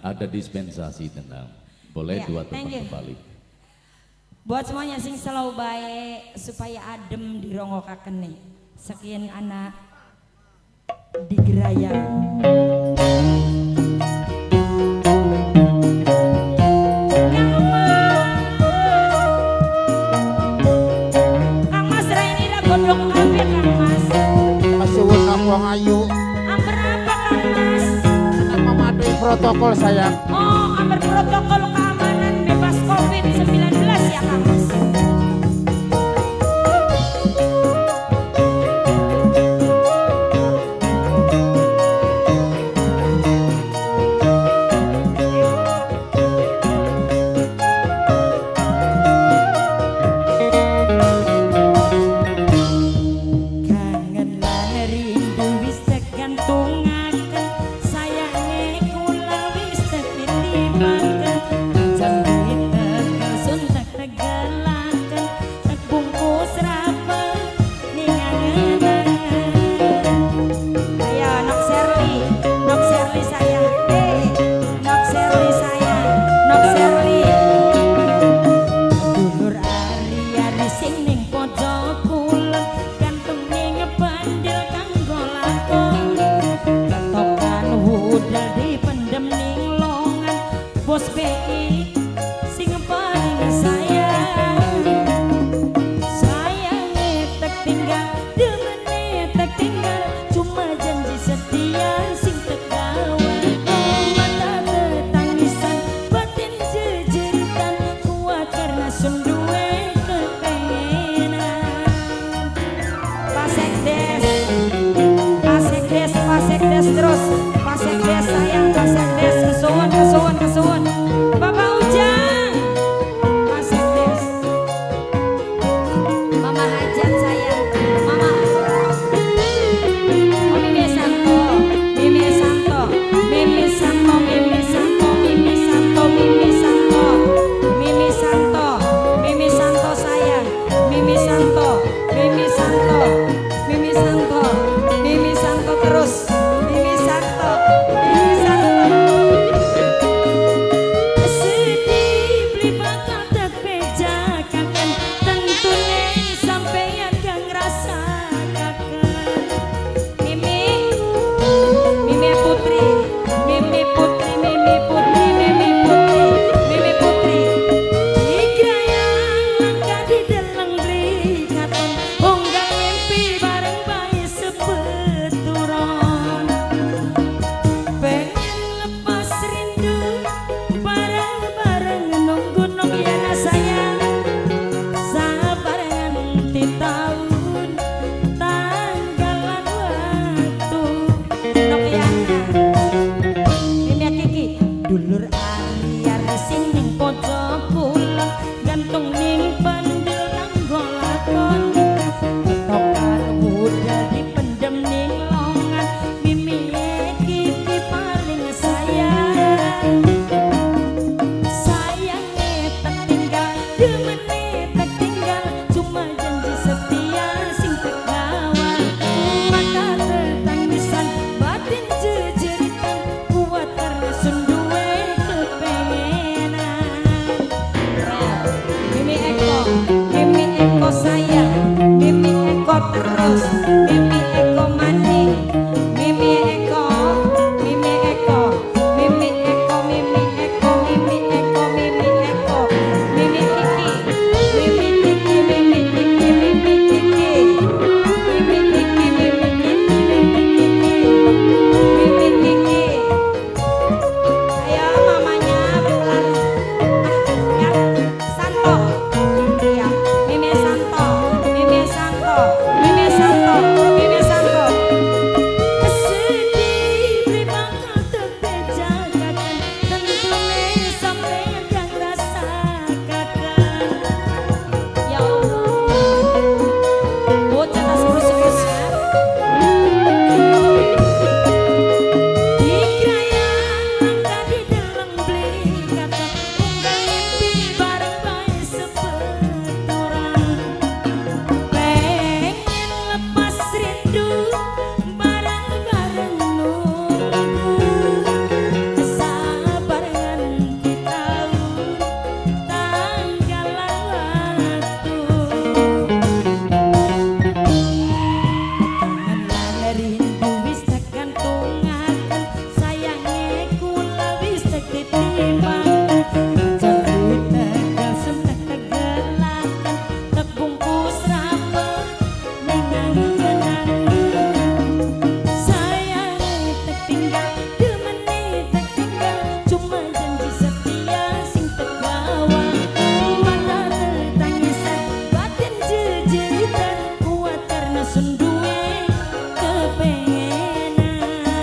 ada dispensasi tenang. Boleh Ya, dua teman thank you. kembali. Buat semuanya sing selalu baik supaya adem dirongokaken nih. Sekian anak di Geraya. Kang Mas Raini lah gondok kabeh Kang Mas. Pasuwun aku ayu. Amper apa Kang Mas? Anak mematuhi protokol sayang. Oh, amper protokol keamanan bebas COVID-19 ya Kang Mas. Bos BI sing paling sayang tak tinggal demene tak tinggal cuma janji setia sing tegawan mata tetangisan batin jejetan kuat karena sunduwe kepengenan Pasekdes terus Pasekdes sayang Pasekdes kesuwun Bapak Uci ditimbang cari tegal sentek tegelakan tak bungkus rapet dengan kenangan sayang tak tinggal demeni tak tinggal cuma janji setia sing tegawa mata tertangisan batin jejetan kuat karena sunduwe kepengenan.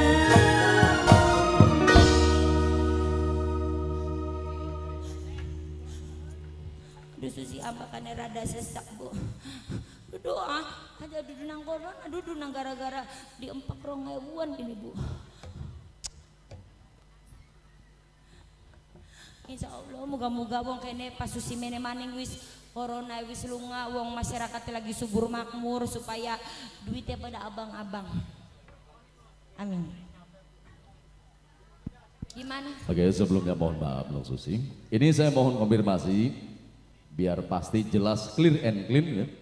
Aduh Susi abakannya rada sesak bu. Duduk aja duduk nang koron, duduk nang gara-gara diempak rong hewuan ini bu. Insya Allah moga-moga wong kene pas Susi mene maning wis corona wis lunga wong masyarakat lagi subur makmur supaya duitnya pada abang-abang. Amin. Gimana? Oke, sebelumnya mohon maaf Bang Susi. Ini saya mohon konfirmasi biar pasti jelas clear and clean ya.